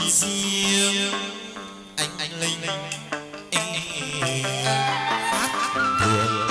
riêng anh linh phát thường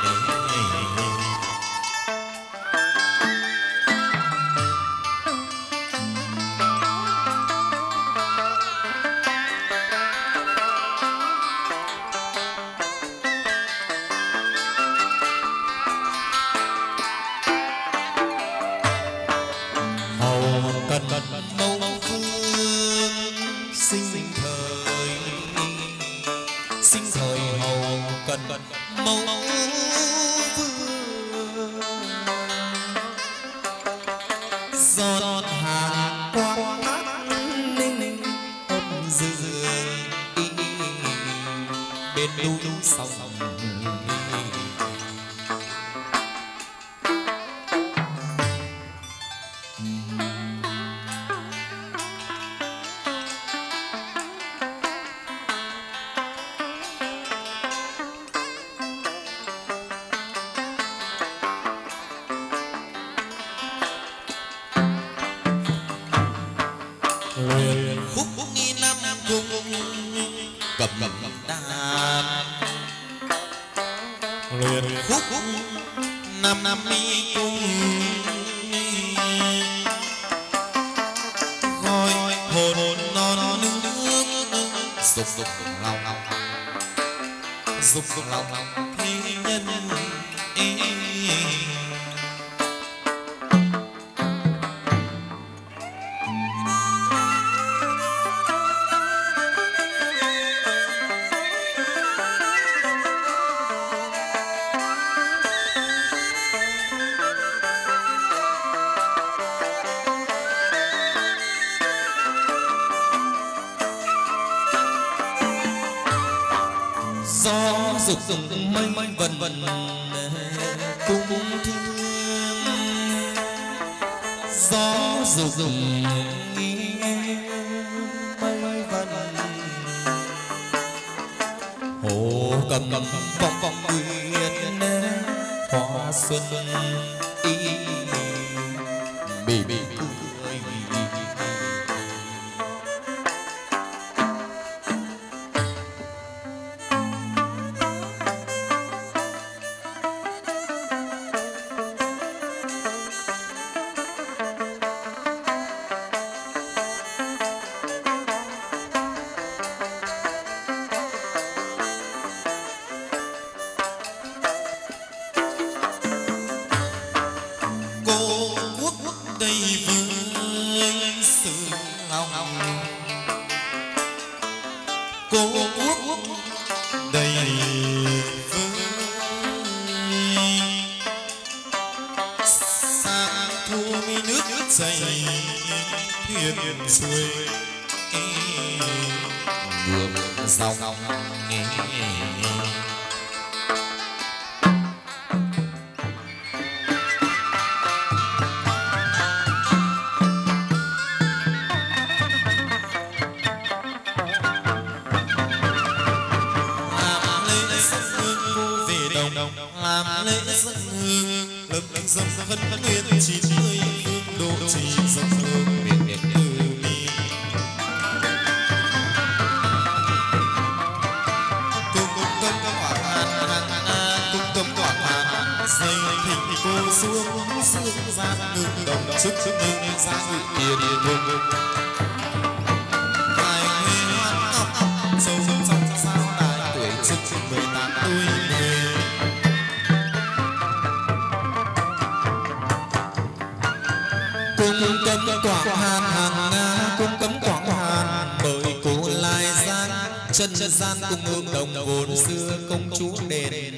chân gian cùng hương đồng vốn xưa công chúa đền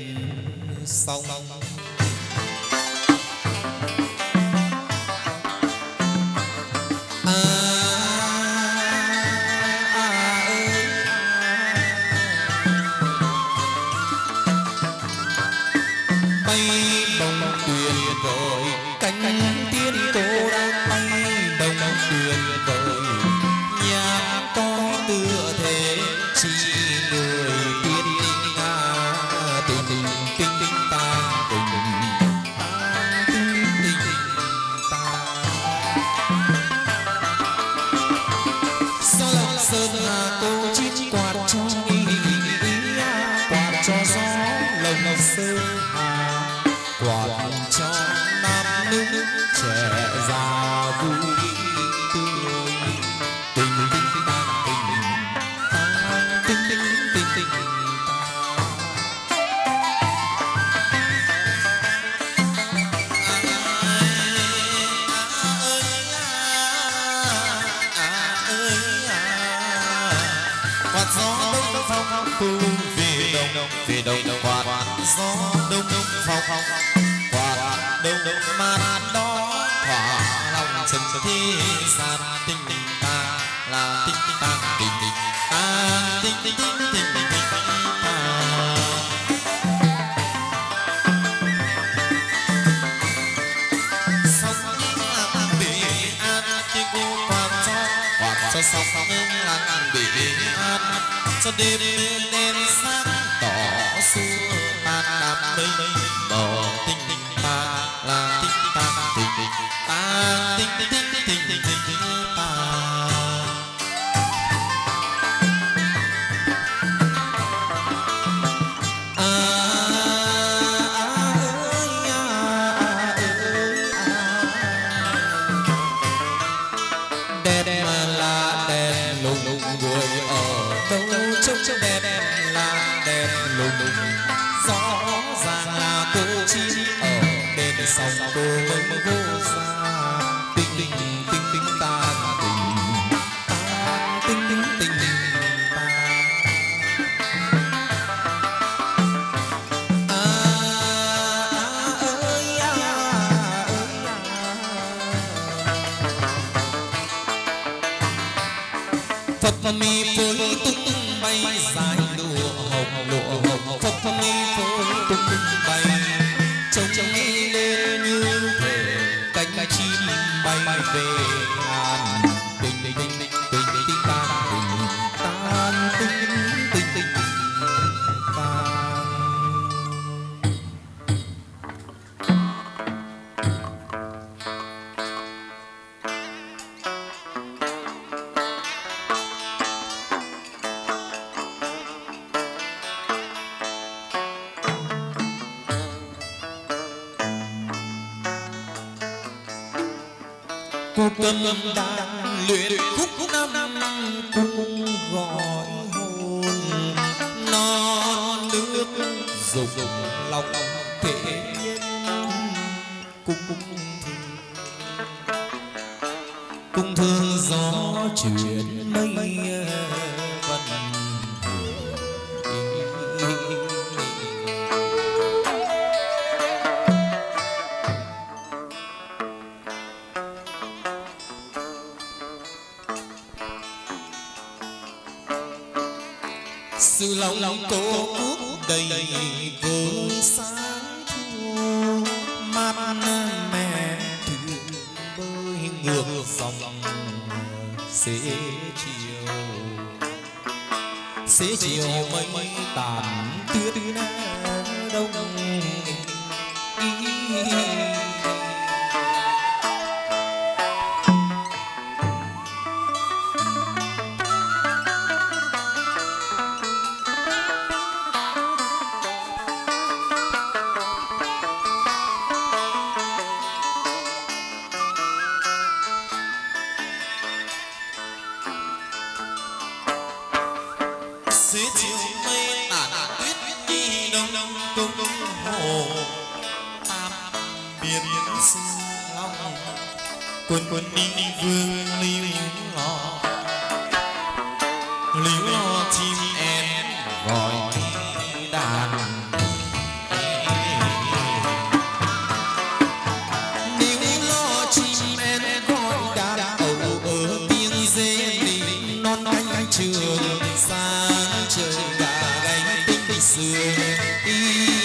sông bay bồng tuyệt vời cánh tiên cô đang bay bồng tuyệt vời nhà con tựa thế chỉ người tiên tình tình ta trẻ già vui tươi tình tình tang tình tình tình quạt gió đông phong tu về đông quạt gió đông phong quạt đông mát đó thỏa lòng sân thi san tinh ta là tinh ta tinh ta tinh tinh tinh ta sông lặng bể an khi cô quạt cho sông lặng bể an cho đêm đêm sáng tỏ xưa tan đam mây bờ tinh tinh ta là tinh ta tinh tinh ta tinh tinh tinh tinh tinh tinh ta đèn là đèn lùng người ở đâu trông đèn là đèn lùng rõ ràng là cô chi ở đèn sông cô mơ vô xa tinh tinh tinh tinh ta tinh tinh tinh tinh ta Phật mi phơi tung bay dài lụa hồng Phật mi phơi tung bay trông lên như thể cánh chim bay về ngàn tình tình tình tình tình tình tan tình tình tình tình cô cầm đàn luyện khúc năm cung gọi hồn non nước dục lòng thế nhân cung thương gió chuyển mây vần sự lòng cô cúc đầy với sáng thu mát mẻ thuyền bơi ngược dòng xế chiều mây tàn tuyết đông xế chiều mây tàn tuyết đi đông cung hồ tam biệt xưa long quân đi vương líu lo chim én gọi đàn líu lo chim én gọi đàn ở tiếng dê lính non cánh trường sáng trời gà gánh tinh sương